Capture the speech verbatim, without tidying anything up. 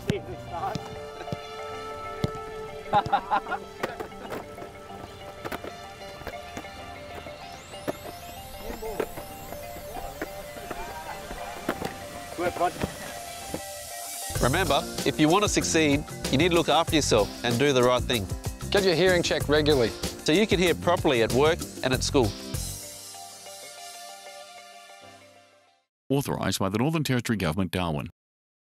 Remember, if you want to succeed, you need to look after yourself and do the right thing. Get your hearing checked regularly, so you can hear properly at work and at school. Authorised by the Northern Territory Government, Darwin.